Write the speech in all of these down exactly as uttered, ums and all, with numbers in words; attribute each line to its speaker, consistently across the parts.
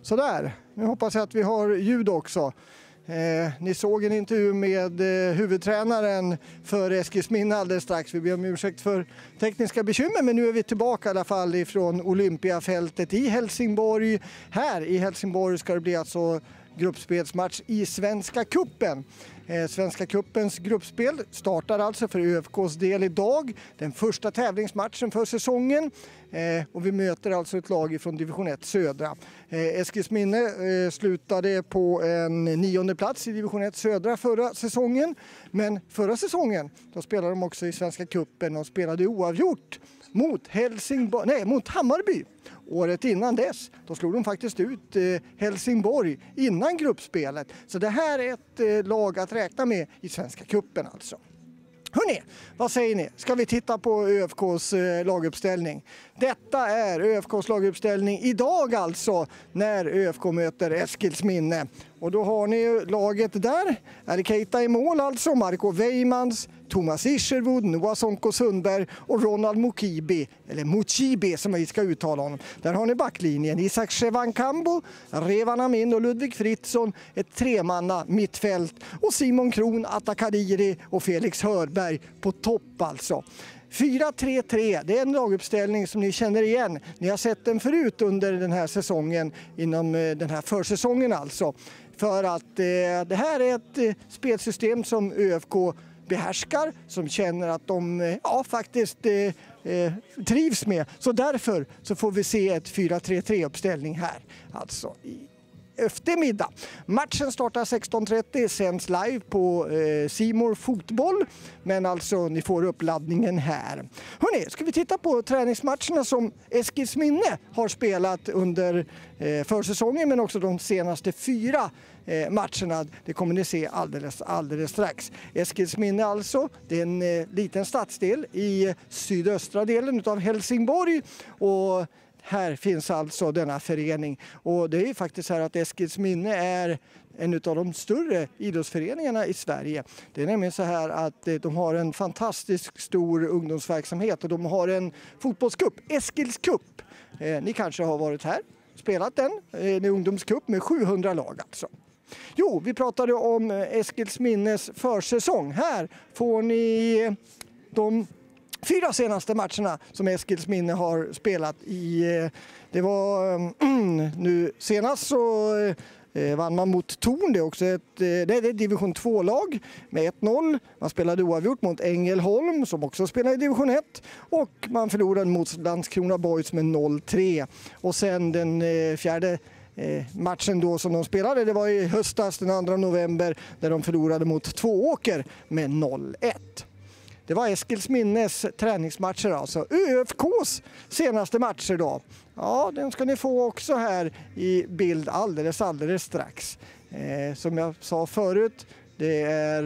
Speaker 1: Sådär, nu hoppas jag att vi har ljud också. Eh, ni såg en intervju med eh, huvudtränaren för Eskilsminne alldeles strax. Vi ber om ursäkt för tekniska bekymmer, men nu är vi tillbaka i alla fall ifrån Olympiafältet i Helsingborg. Här i Helsingborg ska det bli alltså gruppspelsmatch i Svenska Cupen. Eh, Svenska Cupens gruppspel startar alltså för ÖFKs del idag. Den första tävlingsmatchen för säsongen. Eh, och vi möter alltså ett lag från division ett södra. Eh, Eskilsminne eh, slutade på en nionde plats i division ett södra förra säsongen. Men förra säsongen då spelade de också i Svenska Cupen och spelade oavgjort mot Helsingborg, nej, mot Hammarby. Året innan dess, då slog de faktiskt ut eh, Helsingborg innan gruppspelet. Så det här är ett eh, lag att räkna med i Svenska Cupen alltså. Hörrni, vad säger ni? Ska vi titta på ÖFKs eh, laguppställning? Detta är ÖFKs laguppställning idag alltså, när ÖFK möter Eskilsminne. Och då har ni laget där. Är Keita i mål alltså, Marco Weimans, Thomas Isherwood, Noah Sonko Sundberg och Ronald Mukibi, eller Mukibi som vi ska uttala honom. Där har ni backlinjen, Isak Shevankambo, Revan Amin och Ludvig Fritzson, ett tremanna mittfält och Simon Kron, Atta Kadiri och Felix Hörberg på topp alltså. fyra tre tre, det är en laguppställning som ni känner igen. Ni har sett den förut under den här säsongen, inom den här försäsongen alltså. För att eh, det här är ett eh, spelsystem som ÖFK behärskar, som känner att de eh, ja, faktiskt eh, eh, trivs med. Så därför så får vi se ett fyra tre tre-uppställning här, alltså i eftermiddag. Matchen startar sexton trettio, sänds live på eh, C More Fotboll, men alltså ni får uppladdningen här. Hörrni, ska vi titta på träningsmatcherna som Eskilsminne har spelat under eh, försäsongen, men också de senaste fyra eh, matcherna. Det kommer ni se alldeles, alldeles strax. Eskilsminne alltså, det är en eh, liten stadsdel i sydöstra delen av Helsingborg, och här finns alltså denna förening, och det är faktiskt här att Eskilsminne är en av de större idrottsföreningarna i Sverige. Det är nämligen så här att de har en fantastisk stor ungdomsverksamhet, och de har en fotbollscup, Eskilscup. Eh, ni kanske har varit här, spelat den, en ungdomscup med sjuhundra lag alltså. Jo, vi pratade om Eskilsminnes försäsong. Här får ni de fyra senaste matcherna som Eskilsminne har spelat i. Det var mm, nu senast så eh, vann man mot Torn. Det är också ett, det är ett division två-lag med ett noll. Man spelade oavgjort mot Ängelholm som också spelar i division ett. Och man förlorade mot Landskrona Boys med noll tre. Och sen den eh, fjärde eh, matchen då som de spelade, det var i höstas den andra november, där de förlorade mot Tvååker med noll ett. Det var Eskilsminnes träningsmatcher alltså. ÖFKs senaste matcher då. Ja, den ska ni få också här i bild alldeles, alldeles strax. Eh, som jag sa förut, det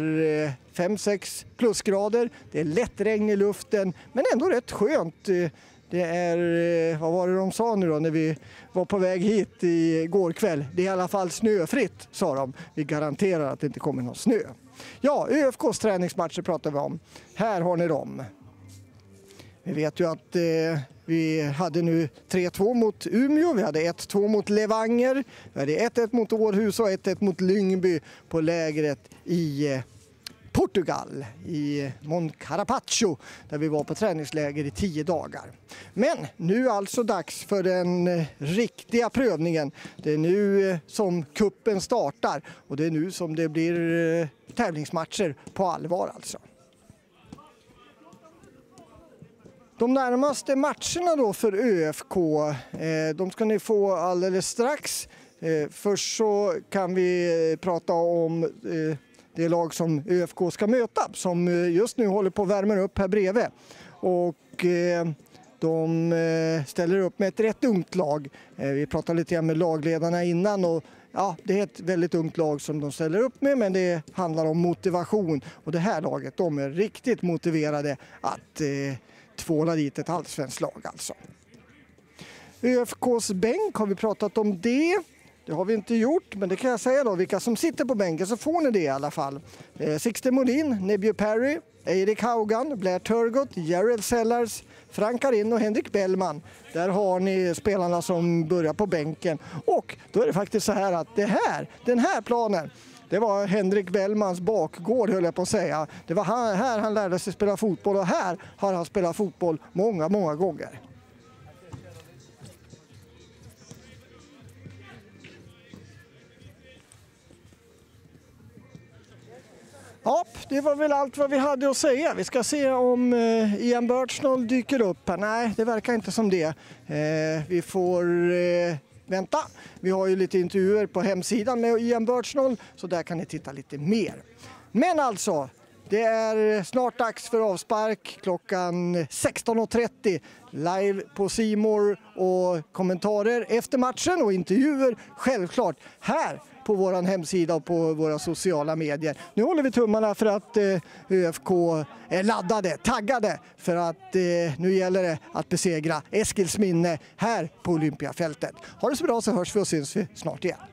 Speaker 1: är fem sex plusgrader. Det är lätt regn i luften, men ändå rätt skönt. Det är, vad var det de sa nu då när vi var på väg hit i går kväll? Det är i alla fall snöfritt, sa de. Vi garanterar att det inte kommer någon snö. Ja, ÖFKs träningsmatcher pratar vi om. Här har ni dem. Vi vet ju att eh, vi hade nu tre två mot Umeå, vi hade ett två mot Levanger, vi hade ett ett mot Århus och ett ett mot Lyngby på lägret i eh, Portugal, i Moncarapaccio, där vi var på träningsläger i tio dagar. Men nu alltså dags för den eh, riktiga prövningen. Det är nu eh, som kuppen startar, och det är nu som det blir eh, tävlingsmatcher på allvar alltså. De närmaste matcherna då för ÖFK, eh, de ska ni få alldeles strax. Eh, först så kan vi prata om eh, det lag som ÖFK ska möta, som just nu håller på att värma upp här bredvid. Och eh, de eh, ställer upp med ett rätt ungt lag. Eh, vi pratade lite grann med lagledarna innan, och ja, det är ett väldigt ungt lag som de ställer upp med, men det handlar om motivation. Och det här laget, de är riktigt motiverade att eh, tvåla dit ett allsvenskt lag alltså. ÖFKs bänk, har vi pratat om det? Det har vi inte gjort, men det kan jag säga då. Vilka som sitter på bänken, så får ni det i alla fall. Eh, Sixten Molin, Nebjö Perry, Erik Haugan, Blair Turgott, Jarrell Sellars, Frank in och Henrik Bellman. Där har ni spelarna som börjar på bänken. Och då är det faktiskt så här att det här, den här planen, det var Henrik Bellmans bakgård höll jag på att säga. Det var här, här han lärde sig spela fotboll och här har han spelat fotboll många, många gånger. Ja, det var väl allt vad vi hade att säga. Vi ska se om eh, Ian Birchnall dyker upp här. Nej, det verkar inte som det. Eh, vi får eh, vänta. Vi har ju lite intervjuer på hemsidan med Ian Birchnall, så där kan ni titta lite mer. Men alltså, det är snart dags för avspark klockan sexton och trettio. Live på C More och kommentarer efter matchen och intervjuer självklart här på vår hemsida och på våra sociala medier. Nu håller vi tummarna för att eh, ÖFK är laddade, taggade för att eh, nu gäller det att besegra Eskilsminne här på Olympiafältet. Ha det så bra, så hörs vi och syns vi snart igen.